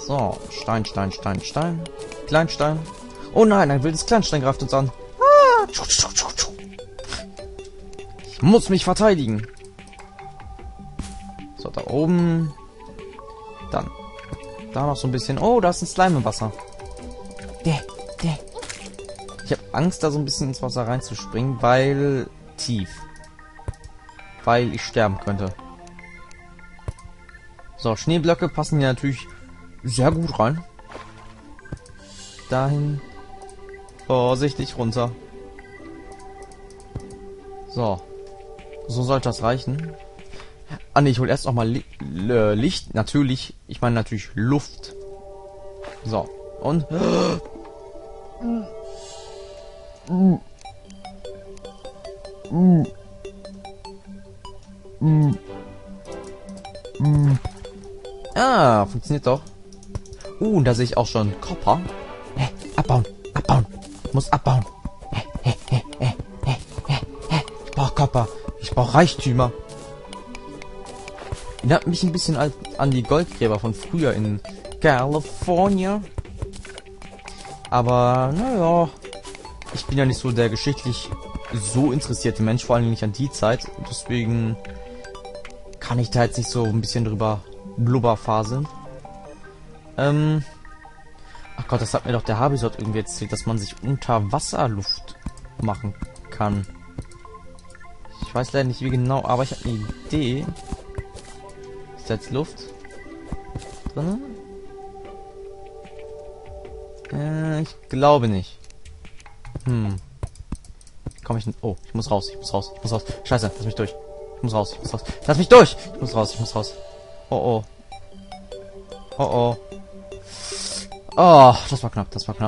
So, Stein, Stein, Stein, Stein. Kleinstein. Oh nein, ein wildes Kleinstein greift uns an. Ich muss mich verteidigen. So, da oben. Dann. Da noch so ein bisschen. Oh, da ist ein Slime im Wasser. Ich habe Angst, da so ein bisschen ins Wasser reinzuspringen, weil tief. Weil ich sterben könnte. So, Schneeblöcke passen hier natürlich sehr gut rein. Dahin. Vorsichtig runter. So. So sollte das reichen. Ah ne, ich hole erst noch mal Licht. Natürlich. Ich meine natürlich Luft. So. Und. Ah, funktioniert doch. Und da sehe ich auch schon Copper. Abbauen, abbauen. Ich muss abbauen. Ich brauche Copper. Ich brauche Reichtümer. Erinnert mich ein bisschen an die Goldgräber von früher in California. Aber, naja. Ich bin ja nicht so der geschichtlich so interessierte Mensch, vor allem nicht an die Zeit. Deswegen kann ich da jetzt nicht so ein bisschen drüber blubberfaseln. Ach Gott, das hat mir doch der Habisot irgendwie erzählt, dass man sich unter Wasserluft machen kann. Ich weiß leider nicht wie genau, aber ich habe eine Idee. Ist da jetzt Luft drin? Ich glaube nicht. Komm ich denn? Oh, ich muss raus, ich muss raus, ich muss raus. Scheiße, lass mich durch. Ich muss raus, ich muss raus. Lass mich durch! Ich muss raus, ich muss raus. Oh oh. Oh oh. Oh, das war knapp, das war knapp.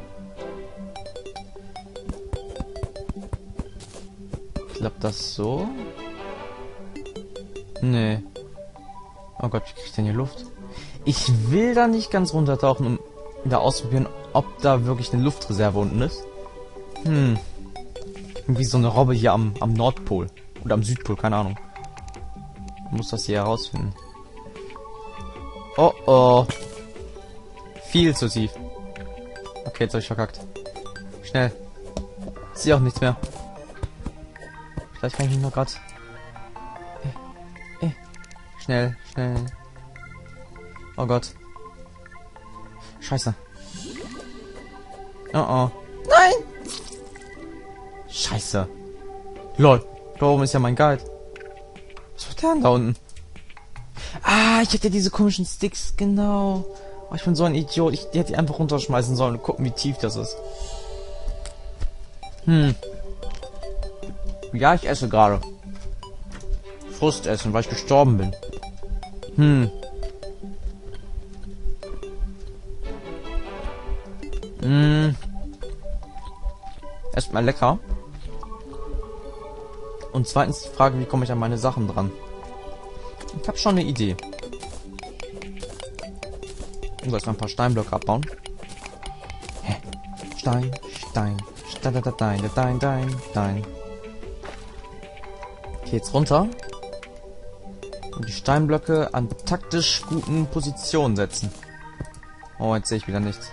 Klappt das so? Nee. Oh Gott, wie krieg ich denn hier Luft? Ich will da nicht ganz runtertauchen, um da ausprobieren, ob da wirklich eine Luftreserve unten ist. Wie so eine Robbe hier am Nordpol. Oder am Südpol, keine Ahnung. Ich muss das hier herausfinden. Oh oh. Viel zu tief. Okay, jetzt habe ich verkackt. Schnell. Ich sehe auch nichts mehr. Vielleicht kann ich mich noch gerade... Schnell, schnell. Oh Gott. Scheiße. Oh oh. Nein! Scheiße. Lol. Da oben ist ja mein Guide. Was war der denn da unten? Ah, ich hätte diese komischen Sticks, genau. Oh, ich bin so ein Idiot. Ich hätte die einfach runterschmeißen sollen und gucken, wie tief das ist. Ja, ich esse gerade. Frust essen, weil ich gestorben bin. Erstmal lecker. Und zweitens die Frage, wie komme ich an meine Sachen dran? Ich habe schon eine Idee. Ich muss erstmal ein paar Steinblöcke abbauen. Stein, Stein, Stein, Stein, Stein, Stein. Okay, jetzt runter. Und die Steinblöcke an taktisch guten Positionen setzen. Oh, jetzt sehe ich wieder nichts.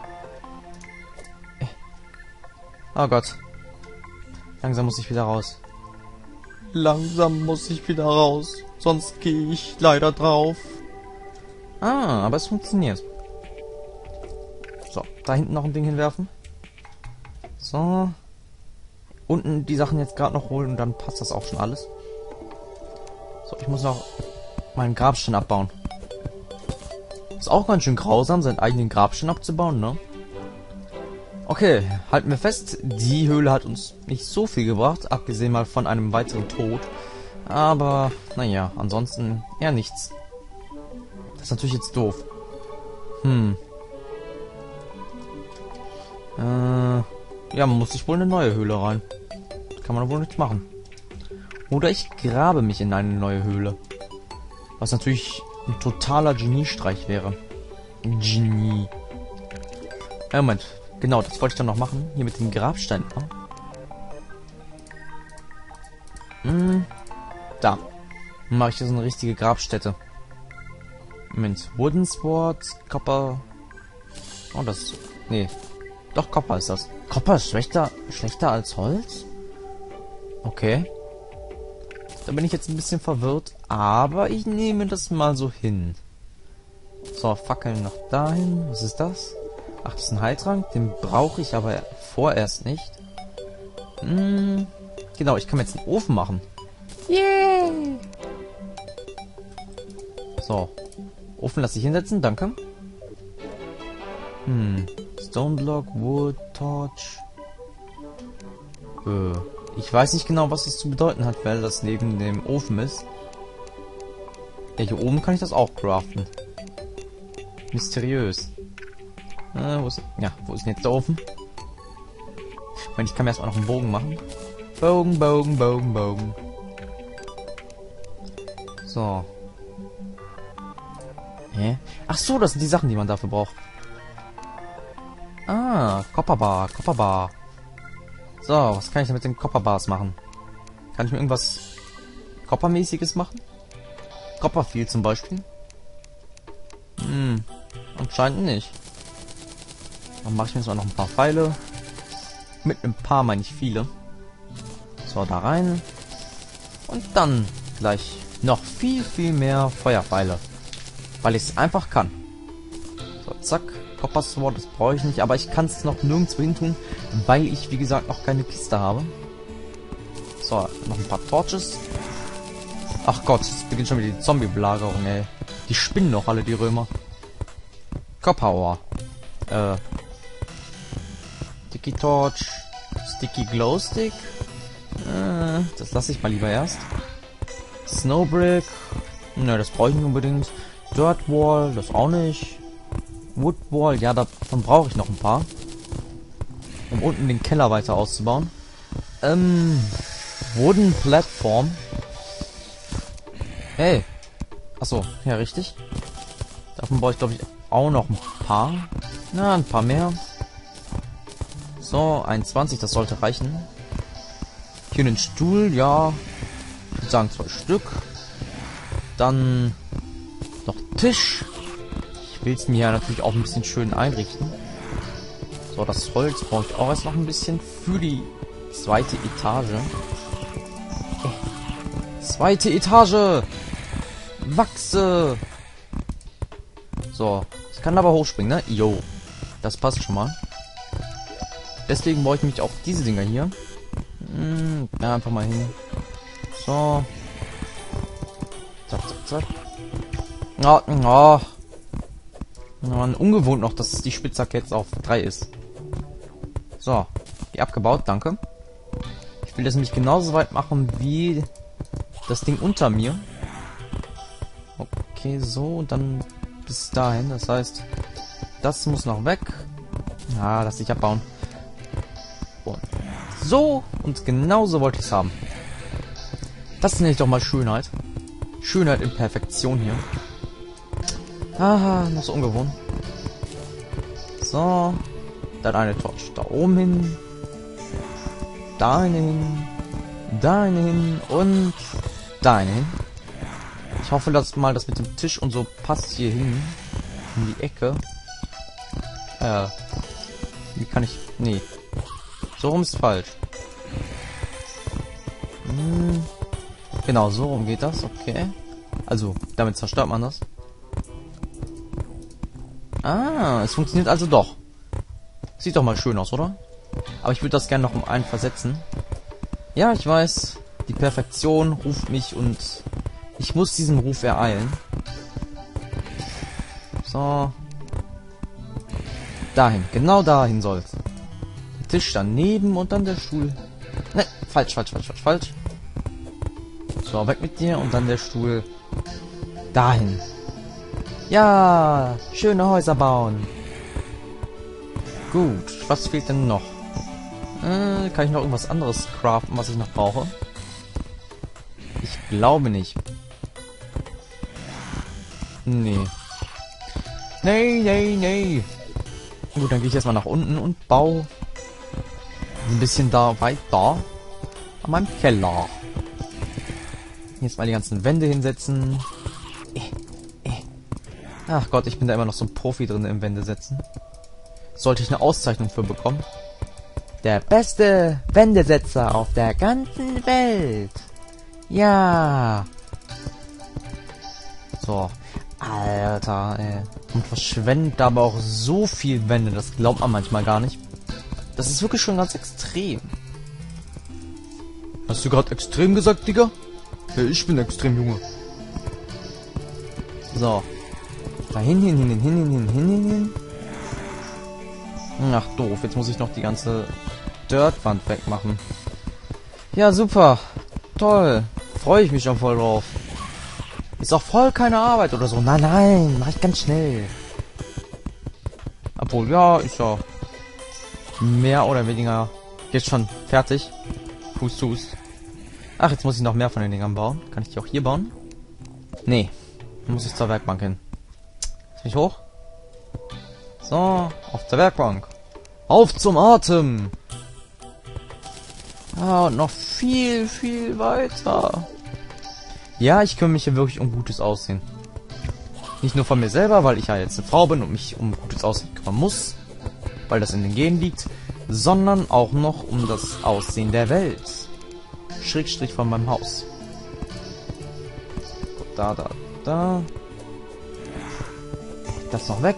Oh Gott. Langsam muss ich wieder raus. Langsam muss ich wieder raus. Sonst gehe ich leider drauf. Ah, aber es funktioniert. So, da hinten noch ein Ding hinwerfen. So. Unten die Sachen jetzt gerade noch holen und dann passt das auch schon alles. So, ich muss noch meinen Grabstein abbauen. Ist auch ganz schön grausam, seinen eigenen Grabstein abzubauen, ne? Okay, halten wir fest, die Höhle hat uns nicht so viel gebracht, abgesehen mal von einem weiteren Tod. Aber, naja, ansonsten eher nichts. Das ist natürlich jetzt doof. Ja, man muss sich wohl eine neue Höhle rein. Da kann man wohl nichts machen. Oder ich grabe mich in eine neue Höhle. Was natürlich ein totaler Geniestreich wäre. Genie. Moment. Genau, das wollte ich dann noch machen. Hier mit dem Grabstein. Da. Dann mache ich hier so eine richtige Grabstätte. Moment. Wooden Sword, Copper. Oh, das... Nee. Doch, Copper ist das. Copper ist schlechter als Holz? Okay. Da bin ich jetzt ein bisschen verwirrt. Aber ich nehme das mal so hin. So, Fackeln noch dahin. Was ist das? Ach, das ist ein Heiltrank. Den brauche ich aber vorerst nicht. Genau, ich kann mir jetzt einen Ofen machen. Yay! So. Ofen lasse ich hinsetzen, danke. Stone Block, Wood, Torch. Ich weiß nicht genau, was das zu bedeuten hat, weil das neben dem Ofen ist. Ja, hier oben kann ich das auch craften. Mysteriös. Wo ist denn jetzt der Ofen? Ich meine, ich kann mir erstmal noch einen Bogen machen. Bogen. So. Hä? Ach so, das sind die Sachen, die man dafür braucht. Ah, Copperbar. So, was kann ich denn mit den Copperbars machen? Kann ich mir irgendwas Coppermäßiges machen? Copperfield zum Beispiel? Anscheinend nicht. Dann mache ich mir jetzt auch noch ein paar Pfeile. Mit ein paar meine ich viele. So, da rein. Und dann gleich noch viel mehr Feuerpfeile. Weil ich es einfach kann. So, zack. Copper Sword, das brauche ich nicht. Aber ich kann es noch nirgendwo hin tun, weil ich, wie gesagt, noch keine Kiste habe. So, noch ein paar Torches. Ach Gott, jetzt beginnt schon wieder die Zombie-Belagerung, ey. Die spinnen noch alle, die Römer. Copper Ore. Sticky Torch. Sticky Glow Stick. Das lasse ich mal lieber erst. Snowbrick. Ne, das brauche ich nicht unbedingt. Dirt Wall, das auch nicht. Wood Wall, ja, davon brauche ich noch ein paar. Um unten den Keller weiter auszubauen. Wooden Platform. Hey. Achso, ja, richtig. Davon brauche ich, glaube ich, auch noch ein paar. Na, ein paar mehr. So, 21, das sollte reichen. Hier einen Stuhl, ja. Ich würde sagen 2 Stück. Dann noch Tisch. Ich will es mir ja natürlich auch ein bisschen schön einrichten. So, das Holz brauche ich auch erst noch ein bisschen für die zweite Etage. Zweite Etage! Wachse! So, ich kann aber hochspringen, ne? Jo, das passt schon mal. Deswegen brauche ich nämlich auch diese Dinger hier. Ja, einfach mal hin. So. Zack. Man, ungewohnt noch, dass die Spitzhacke jetzt auf 3 ist. So, die abgebaut, danke. Ich will das nämlich genauso weit machen wie das Ding unter mir. Okay, so, und dann bis dahin. Das heißt, das muss noch weg. Ja, lass dich abbauen. Und so, und genauso wollte ich es haben. Das nenne ich doch mal Schönheit. Schönheit in Perfektion hier. Aha, noch so ungewohnt. So. Dann eine Torch da oben hin. Dahin hin. Dahin hin. Und dahin hin. Ich hoffe, dass mal das mit dem Tisch und so passt hier hin. In die Ecke. Wie kann ich... Nee. So rum ist falsch. Genau, so rum geht das. Okay. Also, damit zerstört man das. Ah, es funktioniert also doch. Sieht doch mal schön aus, oder? Aber ich würde das gerne noch um einen versetzen. Ja, ich weiß. Die Perfektion ruft mich und ich muss diesen Ruf ereilen. So. Dahin. Genau dahin soll's. Der Tisch daneben und dann der Stuhl. Ne, falsch. So, weg mit dir und dann der Stuhl dahin. Ja, schöne Häuser bauen. Gut, was fehlt denn noch? Kann ich noch irgendwas anderes craften, was ich noch brauche? Ich glaube nicht. Nee. Nee. Gut, dann gehe ich erstmal nach unten und baue ein bisschen da weiter an meinem Keller. Jetzt mal die ganzen Wände hinsetzen. Ach Gott, ich bin da immer noch so ein Profi drin im Wände setzen. Sollte ich eine Auszeichnung für bekommen? Der beste Wendesetzer auf der ganzen Welt. Ja. So. Alter, ey. Und verschwendet aber auch so viel Wände. Das glaubt man manchmal gar nicht. Das ist wirklich schon ganz extrem. Hast du gerade extrem gesagt, Digga? Ja, ich bin extrem, Junge. So. Da hin. Ach, doof. Jetzt muss ich noch die ganze Dirtwand wegmachen. Ja, super. Toll. Freue ich mich schon voll drauf. Ist auch voll keine Arbeit oder so. Nein, mach ich ganz schnell. Obwohl, ja, ist ja mehr oder weniger jetzt schon fertig. Fuß. Ach, jetzt muss ich noch mehr von den Dingern bauen. Kann ich die auch hier bauen? Nee. Dann muss ich zur Werkbank hin. Jetzt bin ich hoch. So, auf der Werkbank. Auf zum Atem. Ah, und noch viel weiter. Ja, ich kümmere mich hier wirklich um gutes Aussehen. Nicht nur von mir selber, weil ich ja jetzt eine Frau bin und mich um gutes Aussehen kümmern muss, weil das in den Genen liegt, sondern auch noch um das Aussehen der Welt. Schrägstrich von meinem Haus. Da. Das noch weg.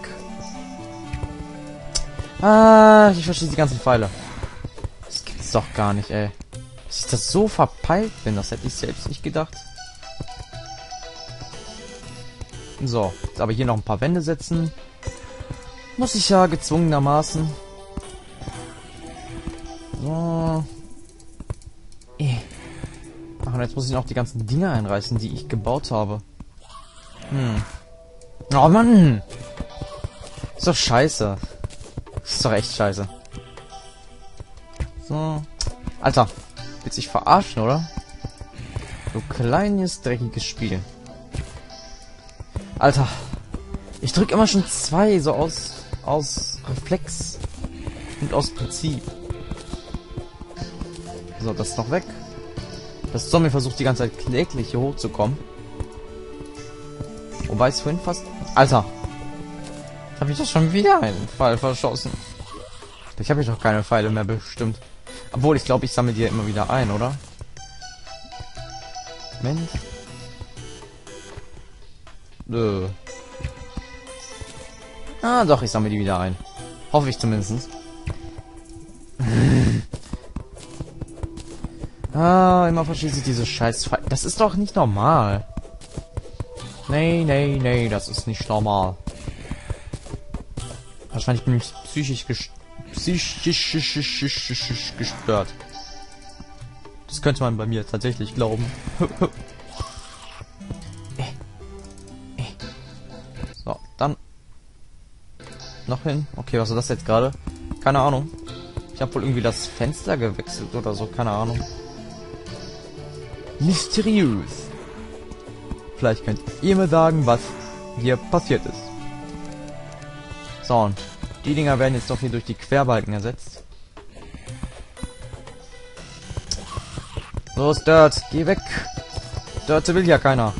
Ah, ich verstehe die ganzen Pfeile. Das gibt's doch gar nicht, ey. Dass ich das so verpeilt bin, das hätte ich selbst nicht gedacht. So, jetzt aber hier noch ein paar Wände setzen. Muss ich ja gezwungenermaßen. So. Ach, und jetzt muss ich noch die ganzen Dinger einreißen, die ich gebaut habe. Oh Mann! Ist doch scheiße. Ist doch echt scheiße. So. Alter, willst du dich verarschen, oder? Du kleines, dreckiges Spiel. Alter, ich drück immer schon 2, so aus Reflex und aus Prinzip. So, das ist noch weg. Das Zombie versucht die ganze Zeit kläglich hier hochzukommen. Wobei es vorhin fast... Alter! Habe ich doch schon wieder einen Pfeil verschossen. Ich habe doch keine Pfeile mehr bestimmt. Obwohl, ich glaube, ich sammle die ja immer wieder ein, oder? Moment. Ah, doch, ich sammle die wieder ein. Hoffe ich zumindest. Ah, immer verschießt sich diese scheiß Pfeile. Das ist doch nicht normal. Nee, das ist nicht normal. Wahrscheinlich bin ich psychisch gestört. Das könnte man bei mir tatsächlich glauben. So, dann noch hin. Okay, was ist das jetzt gerade? Keine Ahnung. Ich habe wohl irgendwie das Fenster gewechselt oder so. Keine Ahnung. Mysteriös. Vielleicht könnt ihr mir sagen, was hier passiert ist. So, und die Dinger werden jetzt doch hier durch die Querbalken ersetzt. Los, Dirt, geh weg. Dirt will ja keiner.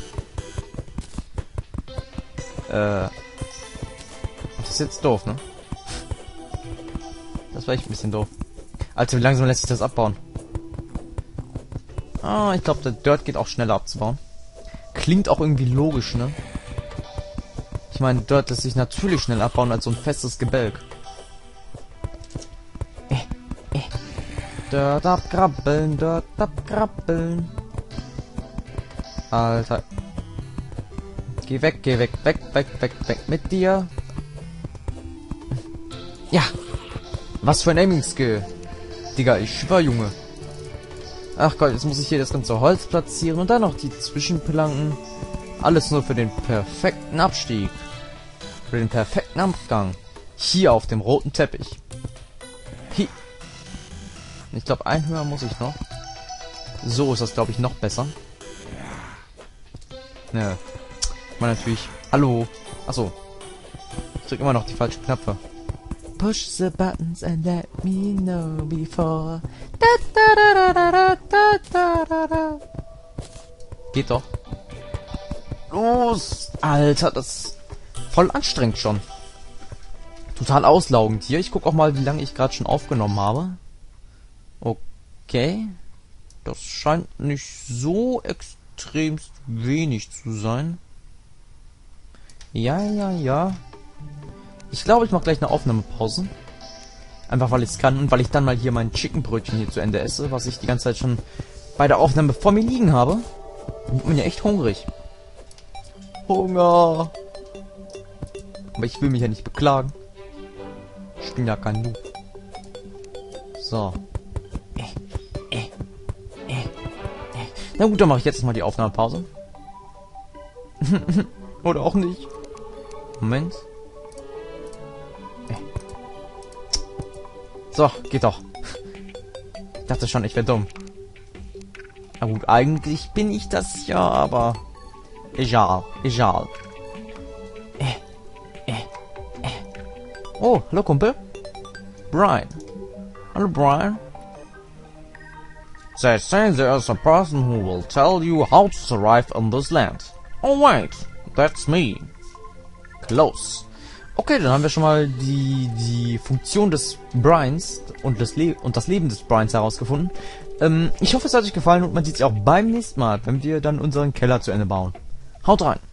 Das ist jetzt doof, ne? Das war echt ein bisschen doof. Alter, wie langsam lässt sich das abbauen? Ah, ich glaube, der Dirt geht auch schneller abzubauen. Klingt auch irgendwie logisch, ne? Ich meine, Dirt lässt sich natürlich schnell abbauen als so ein festes Gebälk. Dirt abkrabbeln, Dirt abkrabbeln. Alter. Geh weg mit dir. Ja. Was für ein Aiming-Skill. Digga, ich schwör, Junge. Ach Gott, jetzt muss ich hier das ganze Holz platzieren und dann noch die Zwischenplanken. Alles nur für den perfekten Abstieg. Für den perfekten Abgang. Hier auf dem roten Teppich. Hi. Ich glaube, ein höher muss ich noch. So ist das, glaube ich, noch besser. Ne. Man natürlich... Hallo. Achso. Ich drücke immer noch die falschen Knöpfe. Push the buttons and let me know before. Geht doch. Los! Alter, das voll anstrengend schon. Total auslaugend hier. Ich gucke auch mal, wie lange ich gerade schon aufgenommen habe. Okay. Das scheint nicht so extremst wenig zu sein. Ja. Ich glaube, ich mache gleich eine Aufnahmepause. Einfach weil ich es kann und weil ich dann mal hier mein Chickenbrötchen hier zu Ende esse, was ich die ganze Zeit schon bei der Aufnahme vor mir liegen habe. Ich bin ja echt hungrig. Hunger. Aber ich will mich ja nicht beklagen. Ich bin ja kein Noob. So. Na gut, dann mache ich jetzt mal die Aufnahmepause. Oder auch nicht. Moment. So, geht doch. Ich dachte schon, ich wäre dumm. Na gut, eigentlich bin ich das ja, aber... Egal. Oh, hallo Kumpel. Brian. Hallo Brian. They say there's a person who will tell you how to survive in this land. Oh wait, that's me. Close. Okay, dann haben wir schon mal die Funktion des Brians und das Leben des Brians herausgefunden. Ich hoffe, es hat euch gefallen und man sieht sich auch beim nächsten Mal, wenn wir dann unseren Keller zu Ende bauen. Haut rein!